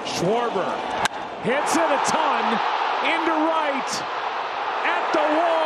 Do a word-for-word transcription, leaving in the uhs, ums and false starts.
Schwarber hits it a ton into right at the wall.